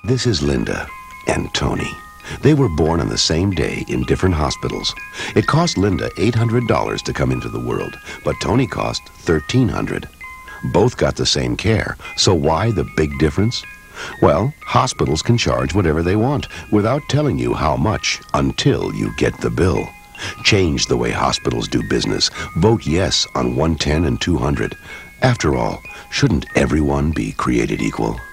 This is Linda and Tony. They were born on the same day in different hospitals. It cost Linda $800 to come into the world, but Tony cost $1,300. Both got the same care, so why the big difference? Well, hospitals can charge whatever they want without telling you how much until you get the bill. Change the way hospitals do business. Vote yes on 110 and 200. After all, shouldn't everyone be created equal?